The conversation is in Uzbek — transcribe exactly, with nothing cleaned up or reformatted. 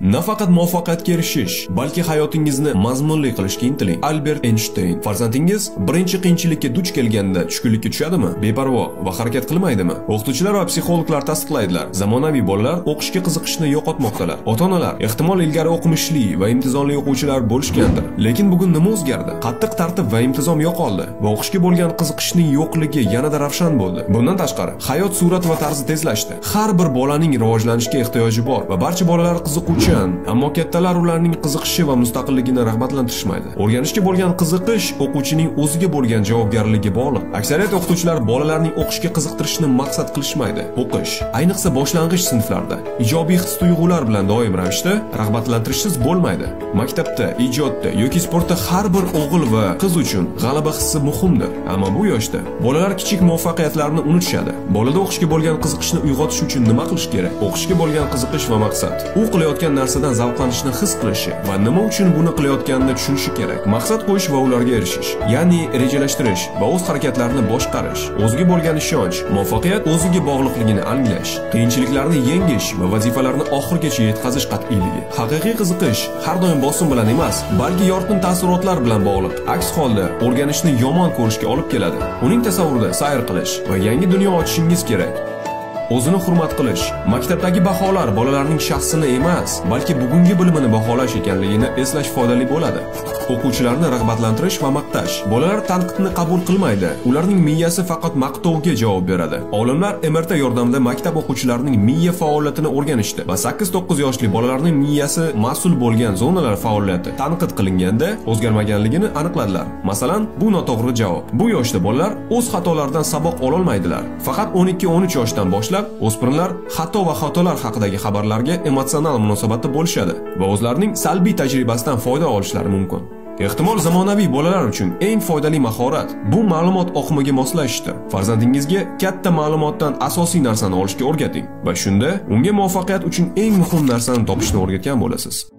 Nafaqat muvaffaqiyatga erishish, balki hayotingizni mazmunli qilishga intiling. Albert Einstein. Farzandingiz birinchi qiyinchilikka duch kelganda tushkunlikka tushadimi? Beparvo va harakat qilmaydimi? O'qituvchilar va psixologlar tasdiqlaydilar. Zamonaviy bolalar o'qishga qiziqishni yo'qotmoqdalar. Ota-onalar ehtimol ilgari o'qimishli va imtizomli o'quvchilar bo'lishgandir. Lekin bugun nima o'zgardi? Qattiq tartib va imtizom yo'qoldi va o'qishga bo'lgan qiziqishning yo'qligi yanada ravshan bo'ldi. Bundan tashqari, hayot sur'ati va tarzi tezlashdi. Har bir bolaning rivojlanishga ehtiyoji bor va barcha bolalar qiziquvchan, ammo kattalar ularning qiziqishi va mustaqilligini rag'batlantirishmaydi. O'rganishga bo'lgan qiziqish o'quvchining o'ziga bo'lgan javobgarligi bog'liq. Aksariyat o'qituvchilar bolalarning o'qishga qiziqtirishni maqsad qilishmaydi. O'qish, ayniqsa boshlang'ich sinflarda, ijobiy his-tuyg'ular bilan doim ravishda rag'batlantirishsiz bo'lmaydi. Maktabda, ijodda yoki sportda har bir o'g'il va qiz uchun g'alaba hissi muhimdir. Ammo bu yoshda bolalar kichik muvaffaqiyatlarni unutishadi. Bolada o'qishga bo'lgan qiziqishni uyg'otish uchun nima qilish kerak? O'qishga bo'lgan qiziqish va maqsad. U qilayotgan narsadan zavqlanishni his qilishi va nima uchun buni qilayotganini tushunishi kerak. Maqsad qo'yish va ularga erishish, ya'ni rejalashtirish va o'z harakatlarini boshqarish. O'ziga bo'lgan ishonch, muvaffaqiyat o'ziga bog'liqligini anglash, qiyinchiliklarni yengish va vazifalarni oxirigacha yetkazish qat'iyligi. Haqiqiy qiziqish har doim bosim bilan emas, balki yorqin taassurotlar bilan bog'liq. Aks holda o'rganishni yomon ko'rishga olib keladi. Uning tasavvurida sayr qilish va yangi dunyo ochishingiz kerak. O'zini hurmat qilish. Maktabdagi baholar bolalarning shaxsini emas, balki bugungi bilimini baholash ekanligini eslash foydali bo'ladi. O'quvchilarni rag'batlantirish va maqtash. Bolalar tanqidni qabul qilmaydi. Ularning miyasi faqat maqtovga javob beradi. Olimlar M R T yordamida maktab o'quvchilarining miya faoliyatini o'rganishdi va sakkiz to'qqiz yoshli bolalarning miyasi mas'ul bo'lgan zonalar faoliyati tanqid qilinganda o'zgarmaganligini aniqladilar. Masalan, bu noto'g'ri javob. Bu yoshda bolalar o'z xatolaridan saboq ola olmaydilar. Faqat o'n ikki o'n uch yoshdan boshlab o'smirlar xato va xatolar haqidagi xabarlarga emotsional munosabatda bo'lishadi va o'zlarining salbiy tajribasidan foyda olishlari mumkin. Ehtimol zamonaviy bolalar uchun eng foydali mahorat bu ma'lumot oqimiga moslashishdir. Farzandingizga katta ma'lumotdan asosiy narsani olishga o'rgating va shunda unga muvaffaqiyat uchun eng muhim narsani topishni o'rgatgan bo'lasiz.